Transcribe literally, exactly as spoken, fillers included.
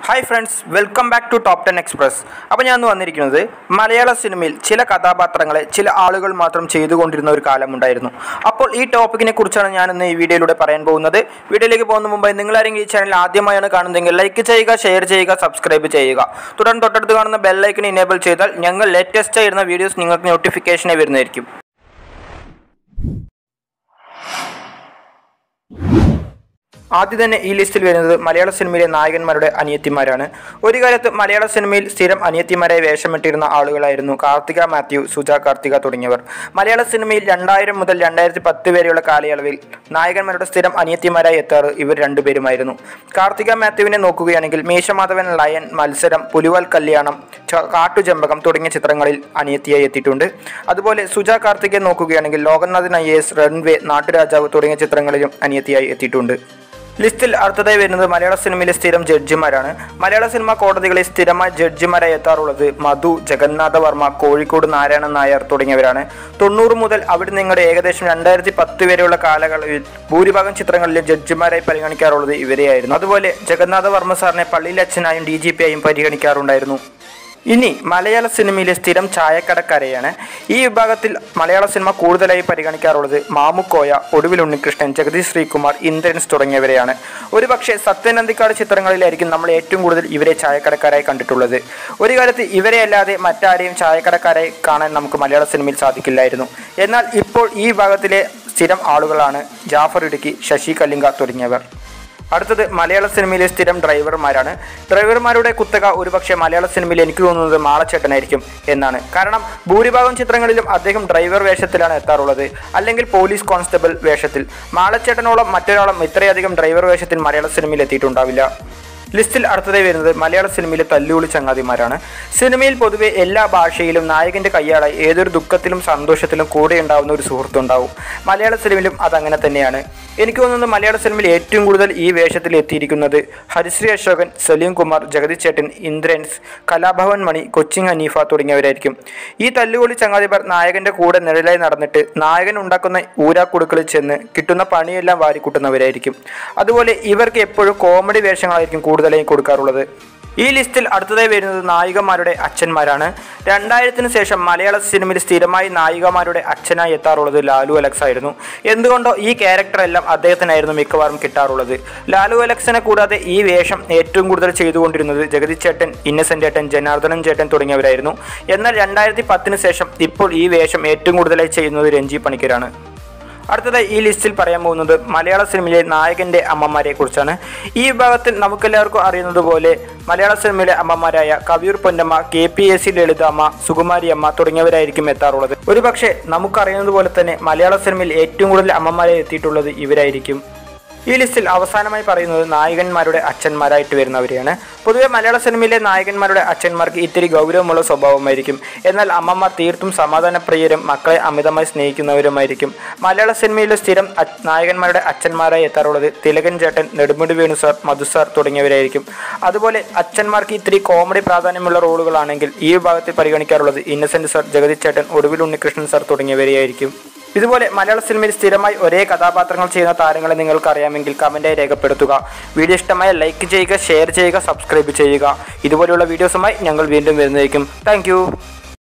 Hi friends, welcome back to Top ten Express. അപ്പോൾ ഞാൻ വന്നിരിക്കുന്നത് മലയാള സിനിമയിൽ ചില കഥാപാത്രങ്ങളെ ചില ആളുകൾ മാത്രം ചെയ്തുകൊണ്ടിരുന്ന ഒരു കാലമുണ്ടായിരുന്നു. അപ്പോൾ ഈ ടോപ്പിക്കിനെ കുറിച്ചാണ് ഞാൻ ഇന്ന് ഈ വീഡിയോയിലൂടെ പറയാൻ പോകുന്നത്. വീഡിയോയിലേക്ക് പോകുന്ന മുമ്പ് നിങ്ങൾ ആരെങ്കിലും ഈ ചാനൽ ആദ്യമായാണ് കാണുന്നതെങ്കിൽ ലൈക്ക് ചെയ്യുക, ഷെയർ ചെയ്യുക, സബ്സ്ക്രൈബ് ചെയ്യുക. തുടർന്ന് തൊട്ടടുത്ത് കാണുന്ന ബെൽ ഐക്കൺ എനേബിൾ ചെയ്താൽ ഞങ്ങൾ ലേറ്റസ്റ്റ് ആയിരുന്ന വീഡിയോസ് നിങ്ങൾക്ക് നോട്ടിഫിക്കേഷനെ വരുന്നതായിരിക്കും. ആദ്യം തന്നെ ഈ ലിസ്റ്റിൽ വരുന്നത് മലയാള സിനിമയിലെ നായകന്മാരുടെ അനിയത്തിമാരാണ്. ഒരു കാലത്ത് മലയാള സിനിമയിൽ സ്ഥിരം അനിയത്തിമാരായി വേഷമിട്ടിരുന്ന ആളുകളായിരുന്നു കാർത്തിക മാത്യു, സുജ കാർത്തിക തുടങ്ങിയവർ. മലയാള സിനിമയിൽ രണ്ടായിരം മുതൽ രണ്ടായിരത്തി പത്ത് വരെയുള്ള കാലയളവിൽ നായകന്മാരുടെ സ്ഥിരം അനിയത്തിമാരായി എത്താറ് ഇവർ രണ്ടുപേരുമായിരുന്നു. കാർത്തിക മാത്യുവിനെ നോക്കുകയാണെങ്കിൽ മീശമാധവൻ, ലയൻ, മത്സരം, പുലിവാൽ കല്യാണം, കാട്ടുചെമ്പകം തുടങ്ങിയ ചിത്രങ്ങളിൽ അനിയത്തിയായി എത്തിയിട്ടുണ്ട്. അതുപോലെ സുജ കാർത്തികയെ നോക്കുകയാണെങ്കിൽ Lokanathan I A S, runway, Natturajavu തുടങ്ങിയ ചിത്രങ്ങളിലും അനിയത്തിയായി എത്തിയിട്ടുണ്ട്. ലിസ്റ്റിൽ അടുത്തതായി വരുന്നത് മലയാള സിനിമയിലെ സ്ഥിരം ജഡ്ജിമാരാണ്. മലയാള സിനിമാ കോടതികളിൽ സ്ഥിരമായി ജഡ്ജിമാരായി എത്താറുള്ളത് മധു, ജഗന്നാഥ വർമ്മ, കോഴിക്കോട് നാരായണൻ നായർ തുടങ്ങിയവരാണ്. തൊണ്ണൂറ് മുതൽ അവിടെ നിങ്ങളുടെ ഏകദേശം രണ്ടായിരത്തി പത്ത് വരെയുള്ള കാലയളവിൽ ഭൂരിഭാഗം ചിത്രങ്ങളിലെ ജഡ്ജിമാരായി പരിഗണിക്കാറുള്ളത് ഇവരെയായിരുന്നു. അതുപോലെ ജഗന്നാഥ വർമ്മ സാറിനെ പള്ളിയിലെ അച്ഛനായും ഡി ജി പി ആയും പരിഗണിക്കാറുണ്ടായിരുന്നു. ഇനി മലയാള സിനിമയിലെ സ്ഥിരം ചായക്കടക്കാരെയാണ്. ഈ വിഭാഗത്തിൽ മലയാള സിനിമ കൂടുതലായി പരിഗണിക്കാറുള്ളത് മാമുക്കോയ, ഒടുവിൽ ഉണ്ണികൃഷ്ണൻ, ജഗദീഷ് ശ്രീകുമാർ, ഇന്ദ്രൻസ് തുടങ്ങിയവരെയാണ്. ഒരുപക്ഷെ സത്യനന്ദിക്കാട് ചിത്രങ്ങളിലായിരിക്കും നമ്മൾ ഏറ്റവും കൂടുതൽ ഇവരെ ചായക്കടക്കാരായി കണ്ടിട്ടുള്ളത്. ഒരു കാലത്ത് ഇവരെ അല്ലാതെ മറ്റാരെയും ചായക്കടക്കാരായി കാണാൻ നമുക്ക് മലയാള സിനിമയിൽ സാധിക്കില്ലായിരുന്നു. എന്നാൽ ഇപ്പോൾ ഈ വിഭാഗത്തിലെ സ്ഥിരം ആളുകളാണ് ജാഫർ ഇടുക്കി, ശശി കല്ലിങ്ക തുടങ്ങിയവർ. അടുത്തത് മലയാള സിനിമയിലെ സ്ഥിരം ഡ്രൈവർമാരാണ്. ഡ്രൈവർമാരുടെ കുത്തക ഒരുപക്ഷെ മലയാള സിനിമയിൽ എനിക്ക് തോന്നുന്നത് മാളച്ചേട്ടനായിരിക്കും എന്നാണ്. കാരണം ഭൂരിഭാഗം ചിത്രങ്ങളിലും അദ്ദേഹം ഡ്രൈവർ വേഷത്തിലാണ് എത്താറുള്ളത്, അല്ലെങ്കിൽ പോലീസ് കോൺസ്റ്റബിൾ വേഷത്തിൽ. മാളച്ചേട്ടനോളം മറ്റൊരാളും ഇത്രയധികം ഡ്രൈവർ വേഷത്തിൽ മലയാള സിനിമയിൽ എത്തിയിട്ടുണ്ടാവില്ല. ലിസ്റ്റിൽ അടുത്തതായി വരുന്നത് മലയാള സിനിമയിലെ തല്ലുപൊളി ചങ്ങാതിമാരാണ്. സിനിമയിൽ പൊതുവെ എല്ലാ ഭാഷയിലും നായകൻ്റെ കയ്യാളായി ഏതൊരു ദുഃഖത്തിലും സന്തോഷത്തിലും കൂടെ ഉണ്ടാവുന്ന ഒരു സുഹൃത്തുണ്ടാവും. മലയാള സിനിമയിലും അതങ്ങനെ തന്നെയാണ്. എനിക്ക് തോന്നുന്നത് മലയാള സിനിമയിൽ ഏറ്റവും കൂടുതൽ ഈ വേഷത്തിൽ എത്തിയിരിക്കുന്നത് ഹരിശ്രീ അശോകൻ, സലീം കുമാർ, ജഗദീഷ് ചേട്ടൻ, ഇന്ദ്രൻസ്, കലാഭവൻ മണി, കൊച്ചിൻ ഹനീഫ തുടങ്ങിയവരായിരിക്കും. ഈ തല്ലുപൊളി ചങ്ങാതിമാർ നായകൻ്റെ കൂടെ നിഴലായി നടന്നിട്ട് നായകൻ ഉണ്ടാക്കുന്ന ഊരാക്കുടുക്കളിൽ ചെന്ന് കിട്ടുന്ന പണിയെല്ലാം വാരിക്കൂട്ടുന്നവരായിരിക്കും. അതുപോലെ ഇവർക്ക് എപ്പോഴും കോമഡി വേഷങ്ങളായിരിക്കും കൂടുതലായി കൊടുക്കാറുള്ളത്. ഈ ലിസ്റ്റിൽ അടുത്തതായി വരുന്നത് നായികമാരുടെ അച്ഛന്മാരാണ്. രണ്ടായിരത്തിന് ശേഷം മലയാള സിനിമയിൽ സ്ഥിരമായി നായികമാരുടെ അച്ഛനായി എത്താറുള്ളത് ലാലു അലക്സ് ആയിരുന്നു. എന്തുകൊണ്ടോ ഈ ക്യാരക്ടറെല്ലാം അദ്ദേഹത്തിനായിരുന്നു മിക്കവാറും കിട്ടാറുള്ളത്. ലാലു അലക്സിനെ കൂടാതെ ഈ വേഷം ഏറ്റവും കൂടുതൽ ചെയ്തുകൊണ്ടിരുന്നത് ജഗദീഷ് ചേട്ടൻ, ഇന്നസെന്റ് ചേട്ടൻ, ജനാർദ്ദനൻ ചേട്ടൻ തുടങ്ങിയവരായിരുന്നു. എന്നാൽ രണ്ടായിരത്തി പത്തിന് ശേഷം ഇപ്പോൾ ഈ വേഷം ഏറ്റവും കൂടുതലായി ചെയ്യുന്നത് രഞ്ജി പണിക്കരാണ്. അടുത്തതായി ഈ ലിസ്റ്റിൽ പറയാൻ പോകുന്നത് മലയാള സിനിമയിലെ നായകൻ്റെ അമ്മമാരെ കുറിച്ചാണ്. ഈ വിഭാഗത്തിൽ നമുക്കെല്ലാവർക്കും അറിയുന്നത് പോലെ മലയാള സിനിമയിലെ അമ്മമാരായ Kaviyoor Ponnamma, K P A C Lalithamma, Sukumari അമ്മ തുടങ്ങിയവരായിരിക്കും എത്താറുള്ളത്. ഒരുപക്ഷെ നമുക്കറിയുന്നത് പോലെ തന്നെ മലയാള സിനിമയിൽ ഏറ്റവും കൂടുതൽ അമ്മമാരെ എത്തിയിട്ടുള്ളത് ഇവരായിരിക്കും. ഈ ലിസ്റ്റിൽ അവസാനമായി പറയുന്നത് നായകന്മാരുടെ അച്ഛന്മാരായിട്ട് വരുന്നവരെയാണ്. പൊതുവെ മലയാള സിനിമയിലെ നായകന്മാരുടെ അച്ഛന്മാർക്ക് ഇത്തിരി ഗൗരവമുള്ള സ്വഭാവമായിരിക്കും. എന്നാൽ അമ്മമാർ തീർത്തും സമാധാനപ്രിയരും മക്കളെ അമിതമായി സ്നേഹിക്കുന്നവരുമായിരിക്കും. മലയാള സിനിമയിലെ സ്ഥിരം നായകന്മാരുടെ അച്ഛന്മാരായി എത്താറുള്ളത് തിലകൻ ചേട്ടൻ, നെടുമുടി വേണു സാർ, മധു സാർ തുടങ്ങിയവരായിരിക്കും. അതുപോലെ അച്ഛന്മാർക്ക് ഇത്തിരി കോമഡി പ്രാധാന്യമുള്ള റോളുകളാണെങ്കിൽ ഈ വിഭാഗത്തിൽ പരിഗണിക്കാറുള്ളത് ഇന്നസെന്റ് സാർ, ജഗദീഷ് ചേട്ടൻ, ഒടുവിൽ ഉണ്ണികൃഷ്ണൻ സാർ തുടങ്ങിയവരെയായിരിക്കും. ഇതുപോലെ മലയാള സിനിമയിൽ സ്ഥിരമായി ഒരേ കഥാപാത്രങ്ങൾ ചെയ്യുന്ന താരങ്ങളെ നിങ്ങൾക്ക് അറിയാമെങ്കിൽ കമൻറ്റായി രേഖപ്പെടുത്തുക. വീഡിയോ ഇഷ്ടമായ ലൈക്ക് ചെയ്യുക, ഷെയർ ചെയ്യുക, സബ്സ്ക്രൈബ് ചെയ്യുക. ഇതുപോലെയുള്ള വീഡിയോസുമായി ഞങ്ങൾ വീണ്ടും വരുന്നതായിരിക്കും. താങ്ക്